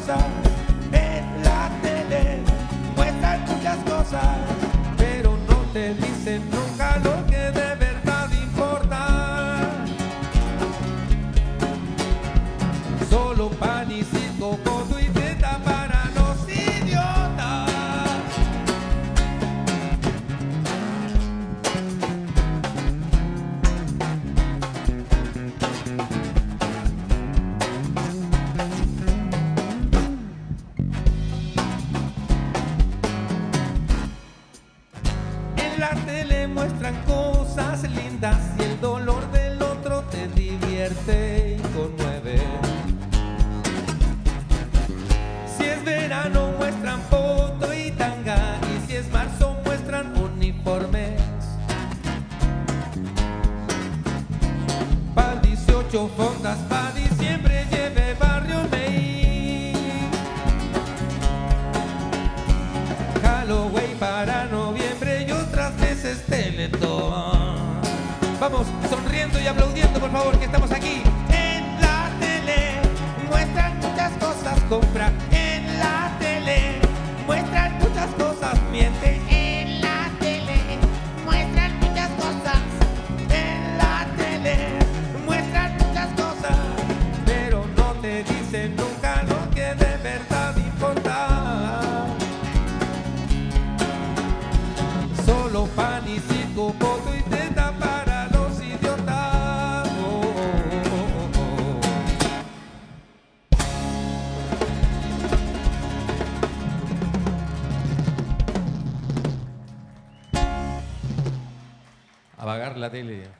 cosas. En la tele muestran muchas cosas, pero no te dicen nunca lo que de verdad importa. Solo pan y circo, foto y teta para los idiotas. En la tele muestran cosas lindas y el dolor del otro te divierte y conmueve. Si es verano muestran foto y tanga, y si es marzo muestran uniformes. Pa' 18 fondas, pa' diciembre lleve Barrio May. Halloween para noviembre y otras veces Teletón. Vamos sonriendo y aplaudiendo, por favor, que estamos aquí. En la tele muestran muchas cosas, compra. En la tele muestran muchas cosas, miente. En la tele muestran muchas cosas. En la tele muestran muchas cosas, pero no te dicen nunca lo que de verdad importa. Solo pan y circo, foto y teta para los idiotas. Oh, oh, oh, oh. Apagar la tele.